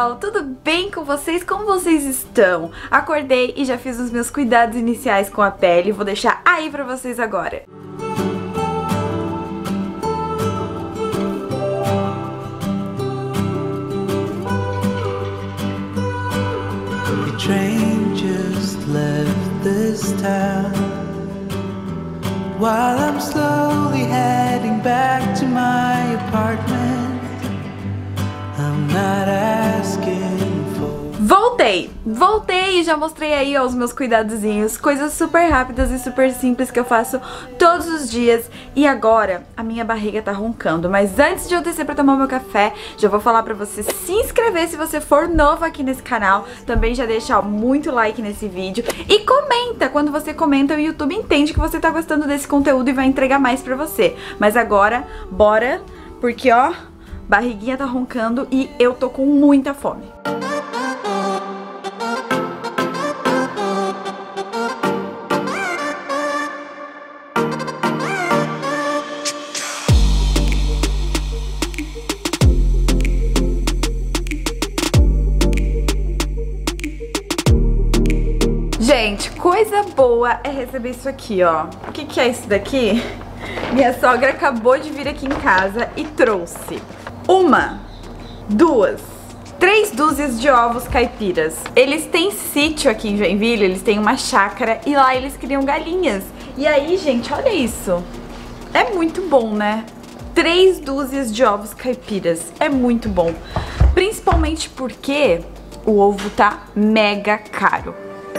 pessoal, tudo bem com vocês? Como vocês estão? Acordei e já fiz os meus cuidados iniciais com a pele, vou deixar aí pra vocês agora. A train just left this town while I'm slowly heading back to my apartment. I'm not asking for... Voltei e já mostrei aí ó, os meus cuidadozinhos, coisas super rápidas e super simples que eu faço todos os dias. E agora a minha barriga tá roncando, mas antes de eu descer pra tomar meu café, já vou falar pra você se inscrever se você for novo aqui nesse canal. Também já deixa ó, muito like nesse vídeo e comenta. Quando você comenta, o YouTube entende que você tá gostando desse conteúdo e vai entregar mais pra você. Mas agora, bora, porque ó, barriguinha tá roncando e eu tô com muita fome. Gente, coisa boa é receber isso aqui, ó. O que que é isso daqui? Minha sogra acabou de vir aqui em casa e trouxe 1, 2, 3 dúzias de ovos caipiras. Eles têm sítio aqui em Joinville, eles têm uma chácara e lá eles criam galinhas. E aí, gente, olha isso. É muito bom, né? 3 dúzias de ovos caipiras. É muito bom. Principalmente porque o ovo tá mega caro.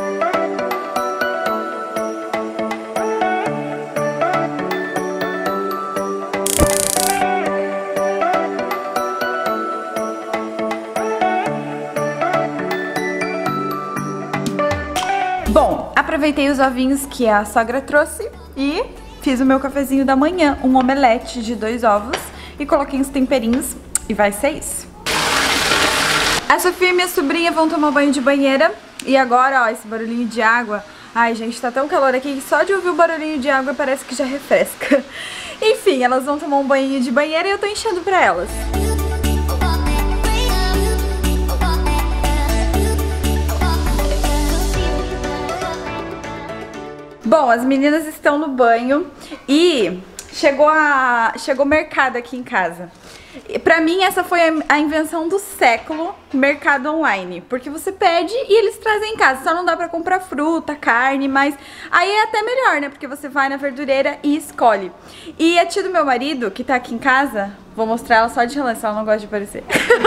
Bom, aproveitei os ovinhos que a sogra trouxe e fiz o meu cafezinho da manhã, um omelete de 2 ovos e coloquei uns temperinhos e vai ser isso. A Sofia e minha sobrinha vão tomar banho de banheira e agora, ó, esse barulhinho de água. Ai, gente, tá tão calor aqui que só de ouvir o barulhinho de água parece que já refresca. Enfim, elas vão tomar um banho de banheira e eu tô enchendo pra elas. Bom, as meninas estão no banho e chegou o mercado aqui em casa. E pra mim essa foi a invenção do século, mercado online. Porque você pede e eles trazem em casa. Só não dá pra comprar fruta, carne, mas aí é até melhor, né? Porque você vai na verdureira e escolhe. E a tia do meu marido, que tá aqui em casa, vou mostrar ela só de relance, ela não gosta de aparecer.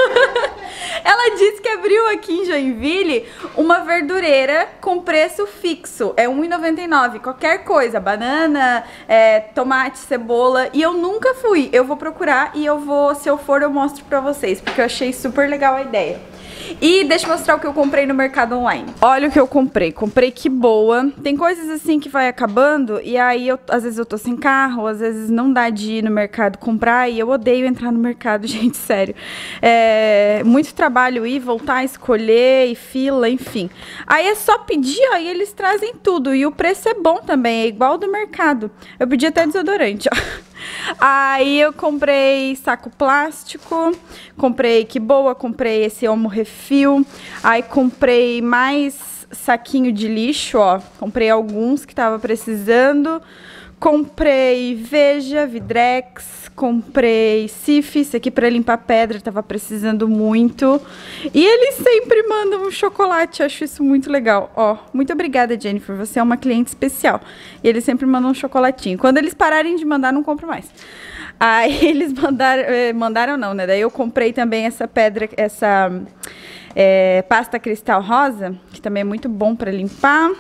Ela disse que abriu aqui em Joinville uma verdureira com preço fixo. É R$1,99, qualquer coisa, banana, tomate, cebola. E eu nunca fui, eu vou procurar e eu vou, se eu for eu mostro pra vocês, porque eu achei super legal a ideia. E deixa eu mostrar o que eu comprei no mercado online. Olha o que eu comprei. Comprei que boa. Tem coisas assim que vai acabando e aí às vezes eu tô sem carro, às vezes não dá de ir no mercado comprar e eu odeio entrar no mercado, gente, sério. É muito trabalho ir, voltar, escolher e fila, enfim. Aí é só pedir, ó, e eles trazem tudo. E o preço é bom também, é igual ao do mercado. Eu pedi até desodorante, ó. Aí eu comprei saco plástico, comprei que boa, comprei esse Omo Refil, aí comprei mais saquinho de lixo, ó, comprei alguns que tava precisando, comprei Veja, Vidrex, comprei Cif, esse aqui pra limpar pedra, tava precisando muito. E eles sempre mandam um chocolate, acho isso muito legal. Ó, muito obrigada, Jennifer, você é uma cliente especial. E eles sempre mandam um chocolatinho. Quando eles pararem de mandar, não compro mais. Aí eles mandaram não, né? Daí eu comprei também essa pedra, essa pasta cristal rosa, que também é muito bom pra limpar.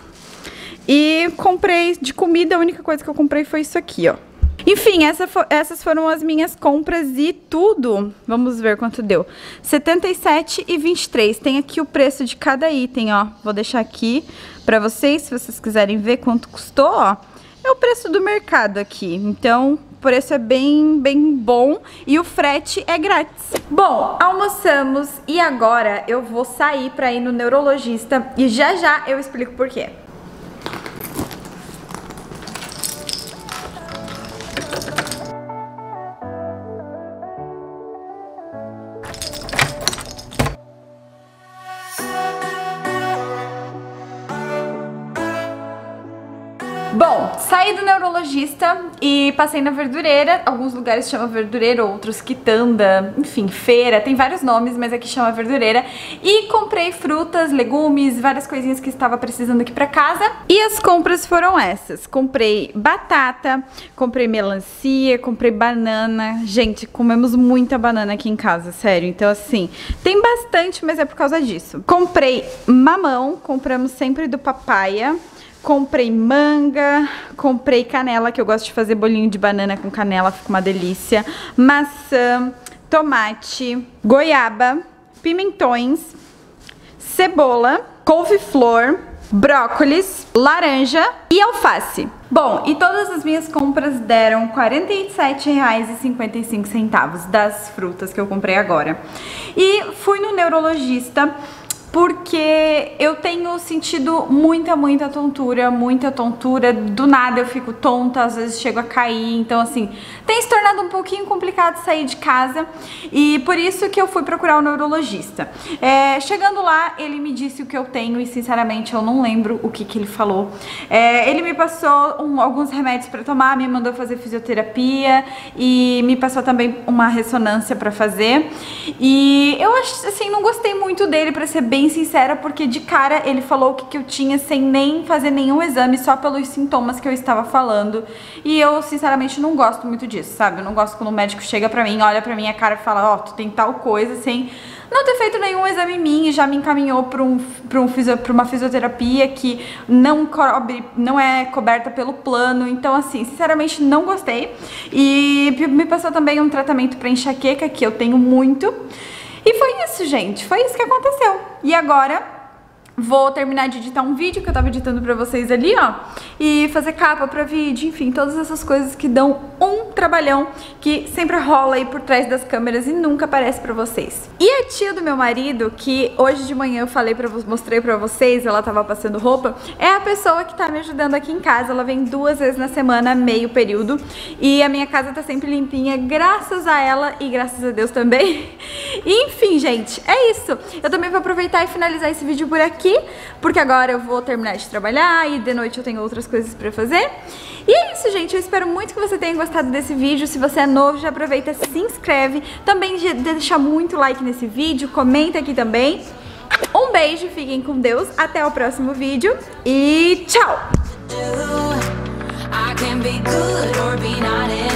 E comprei de comida, a única coisa que eu comprei foi isso aqui, ó. Enfim, essas foram as minhas compras e tudo, vamos ver quanto deu, R$ 77,23. Tem aqui o preço de cada item, ó. Vou deixar aqui pra vocês, se vocês quiserem ver quanto custou, ó. É o preço do mercado aqui, então o preço é bem bom e o frete é grátis. Bom, almoçamos e agora eu vou sair pra ir no neurologista e já eu explico por quê. Bom, saí do neurologista e passei na verdureira. Alguns lugares chamam verdureira, outros quitanda, enfim, feira, tem vários nomes, mas aqui chama verdureira. E comprei frutas, legumes, várias coisinhas que estava precisando aqui pra casa. E as compras foram essas. Comprei batata, comprei melancia, comprei banana. Gente, comemos muita banana aqui em casa, sério. Então assim, tem bastante, mas é por causa disso. Comprei mamão, compramos sempre do papaya. Comprei manga, comprei canela, que eu gosto de fazer bolinho de banana com canela, fica uma delícia. Maçã, tomate, goiaba, pimentões, cebola, couve-flor, brócolis, laranja e alface. Bom, e todas as minhas compras deram R$ 47,55 das frutas que eu comprei agora. E fui no neurologista porque eu tenho sentido muita tontura, do nada eu fico tonta, às vezes chego a cair, então assim, tem se tornado um pouquinho complicado sair de casa e por isso que eu fui procurar o neurologista. Chegando lá, ele me disse o que eu tenho e sinceramente eu não lembro o que ele falou. Ele me passou alguns remédios pra tomar, me mandou fazer fisioterapia e me passou também uma ressonância pra fazer e eu acho assim, não gostei muito dele, pra ser bem sincera, porque de cara ele falou o que eu tinha sem nem fazer nenhum exame, só pelos sintomas que eu estava falando. E eu sinceramente não gosto muito disso, sabe? Eu não gosto quando o médico chega pra mim, olha pra minha cara e fala, ó, tu tem tal coisa, sem não ter feito nenhum exame em mim e já me encaminhou pra uma fisioterapia que não é coberta pelo plano. Então assim, sinceramente não gostei. E me passou também um tratamento pra enxaqueca, que eu tenho muito. E foi isso, gente. Foi isso que aconteceu. E agora vou terminar de editar um vídeo que eu tava editando pra vocês ali, ó. E fazer capa pra vídeo, enfim, todas essas coisas que dão um trabalhão que sempre rola aí por trás das câmeras e nunca aparece pra vocês. E a tia do meu marido, que hoje de manhã eu mostrei pra vocês, ela tava passando roupa, é a pessoa que tá me ajudando aqui em casa. Ela vem 2 vezes na semana, meio período. E a minha casa tá sempre limpinha, graças a ela e graças a Deus também. E, enfim, gente, é isso. Eu também vou aproveitar e finalizar esse vídeo por aqui, porque agora eu vou terminar de trabalhar e de noite eu tenho outras coisas pra fazer. E é isso, gente, eu espero muito que você tenha gostado desse vídeo. Se você é novo, já aproveita, se inscreve. Também deixa muito like nesse vídeo, comenta aqui também. Um beijo, fiquem com Deus, até o próximo vídeo e tchau!